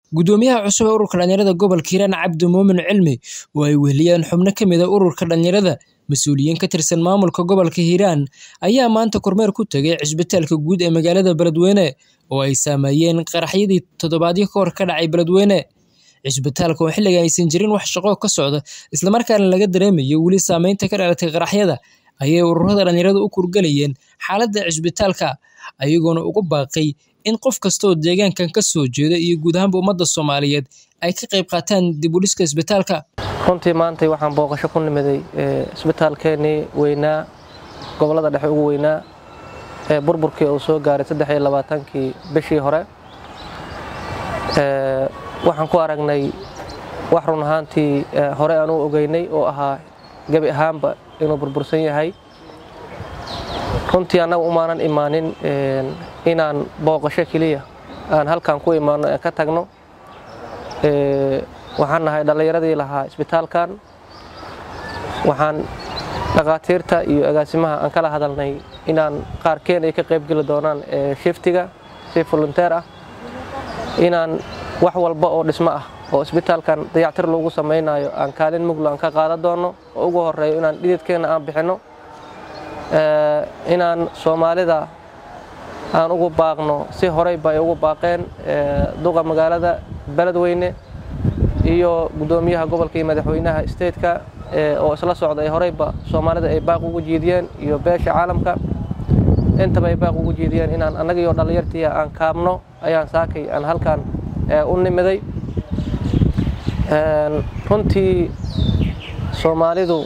Gudoomiyaha cusub ee ururka dhalinyarada gobolka Hiiraan Cabdi Muumin Cilmi oo ay weheliyeen xubno ka mid ah ururka dhalinyarada mas'uuliyiin ka tirsan maamulka gobolka Hiiraan ayaa maanta kormeer ku tagay cisbitaalka guud ee magaalada Beledweyne oo ay saameeyeen qaraxyadii toddobaadyo ka hor ka dhacay Beledweyne. Cisbitaalka oo xilliga aysan jirin wax shaqo ka socda isla markaana laga dareemayo weli saameynta ka dhalatay qaraxyada ayay ururada dhalinyarada u kurgalayeen xaaladda cisbitaalka ayagoona ugu baaqay in qof kasta oo deegaankan ka soo jeeda iyo guud ahaan ummadda Soomaaliyeed ay ka qayb qaataan dib u dhiska isbitaalka. runtii maanta waxaan booqasho ku nimiday isbitaalkeeni weynaa gobolada dhexe ugu weynaa ee burburkii uu soo gaaray 23kii bishii hore waxaan ku aragnay wax run ahaantii hore aan u ogeynay oo ahaa gabi ahaanba inuu burbursan yahay. runtii anagu umaanan imaanin inaan booqasho kaliya aan halkan ku imaano ka tagno waxaan nahay dhalinyaradii lahaa isbitaalkan waxaan dhaqaatiirta iyo agaasimaha aan kala hadalnay inaan qaarkeen ay ka qayb gali doonaan shiftiga si volunteer ah inaan wax walba oo dhismo ah oo isbitaalkan dayactir lagu sameeynayo aan kaalin muglo aan ka qaadan doono oo ugu horeeyo inaan dhididkeena aan bixino inaan Soomaalida aan ugu baaqno si horey bay ugu baaqeen duqa magaalada Beledweyne iyo gudoomiyaha gobolka iyo madaxweynaha state-ka oo isla socday horeyba Soomaalida ay baaq ugu jeediyeen iyo beesha caalamka inta bay baaq ugu jeediyeen inaan anaga iyo dhalinyartii aan kaabno ayaan saakay aan halkan u nimiday. runtii Soomaalidu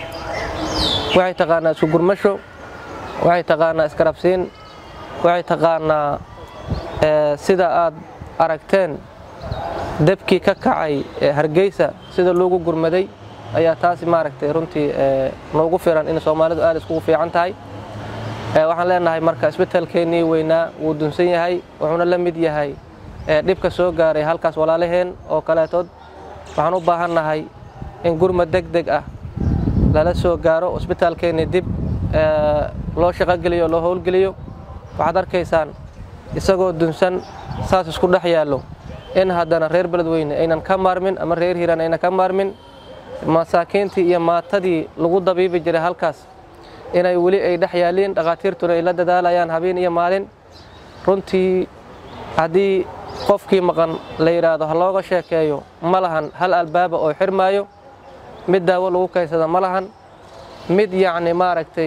waxay taqaanaa isku gurmasho waxay taqaanaa iskarabsiin waxay taqaanaa sida aad aragteen dabkii ka kacay Hargeysa sida loogu gurmaday ayaa taasi maaragtay runtii noogu firan in Soomaalidu aad isku fiican tahay. waxaan leenahay marka isbitaalkeeni weynaa wuu dunsan yahay wuxuuna la mid yahay dhibka soo gaaray halkaas walaalaheen oo kaleetood waxaan u baahanahay in gurmad degdeg ah lala soo gaaro isbitaalkeeni dib loo shaqo geliyo loo howl geliyo. waxaad arkaysaan isagoo dunsan saas isku dhex yaalo in haddana reer Beledweyne aynan ka maarmin ama reer Hiiraan aynan ka maarmin masaakiintii iyo maatadii lagu dabiibi jiray halkaas inay weli ay dhex yaaliin dhaqaatiirtuna ay la dadaalayaan habeen iyo maalin. runtii haddii qofkii maqan la yiraahdo ha looga sheekeeyo ma lahan hal albaaba oo xirmaayo mid daawo lagu kaysada ma lahan mid yacni maaragtay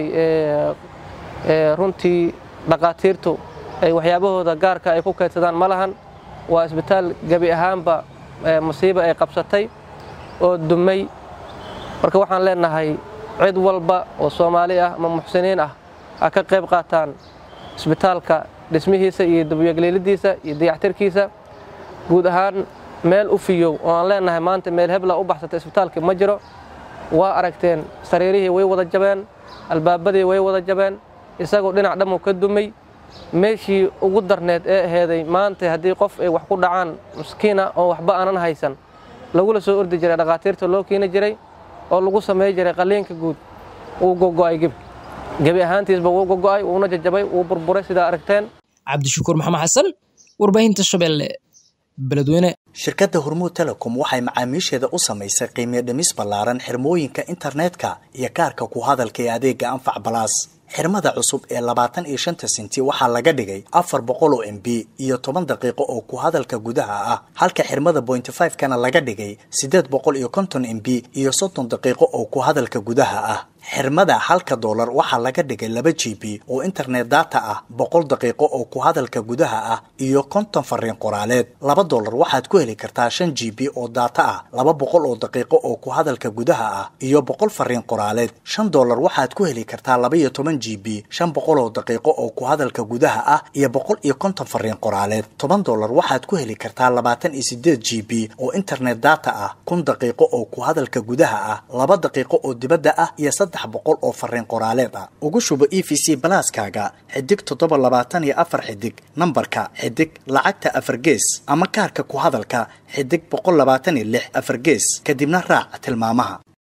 runtii dhaqaatiirtu ay waxyaabahooda gaarka ay ku kaydsadaan ma lahan. waa isbitaal gabi ahaanba musiibo ay qabsatay oo dumay. marka waxaan leenahay cid walba oo Soomaali ah ama muxsiniin ah ka qayb qaataan isbitaalka dhismihiisa iyo dabyagleelidiisa iyo dayactirkiisa guud ahaan meel u fiyow oo aan leenahay maanta meel hebla u baxsatay isbitaalka ma jiro. waa aragteen sariirihii way wada jabeen albaabadii way wada jabeen isagoo dhinac dhammo ka dumay meeshii ugu darneed ee aheeday maanta haddii qof ay wax ku dhacaan miskiina oo waxba aanan haysan lagula soo ordi jiray dhaqaatiirta loo keeni jiray oo lagu sameey jiray qaliinka guud uu gogo'ay gabi ahaantiisba uu gogo'ay uuna jajabay uu burburay sida aragteen. Cabdishakuur Maxamed Xasan warbaahinta Shabeelle Beledweyne. shirkadda Hormuud Telecom waxay macaamiisheeda u samaysay qiimo dhimis ballaaran xirmooyinka internetka iyo kaarka ku hadalka ee adeega Anfac Plus. xirmada cusub ee 25 senti waxaa laga dhigay 400 MB iyo 10 daqiiqo oo ku hadalka gudaha ah halka xirmada 0.5 kana laga dhigay 850 MB iyo 30 daqiiqo oo ku hadalka gudaha ah. xirmada $1 waxaa laga dhigay 2 GB oo internet data ah 100 daqiiqo oo ku hadalka gudaha ah iyo 50 fariin qoraaleed. $2 waxaad ku heli kartaa 5 GB oo data ah 200 oo daqiiqo oo ku hadalka gudaha ah iyo 100 fariin qoraaleed. $5 waxaad ku heli kartaa 12 GB 500 oo daqiiqo oo ku hadalka gudaha ah iyo 150 fariin qoraaleed. $10 waxaad ku heli kartaa 28 GB oo internet data ah 1000 daqiiqo oo ku hadalka gudaha ah 2 daqiiqo oo dibadda ah iyo 300 oo fariin qoraaleed ah. ugu shubo EVC Plus-kaaga xidig 724 xidig nambarka xidig lacagta 4 gees ama kaarka ku hadalka xidig 126 4 gees kadibna raac tilmaamaha.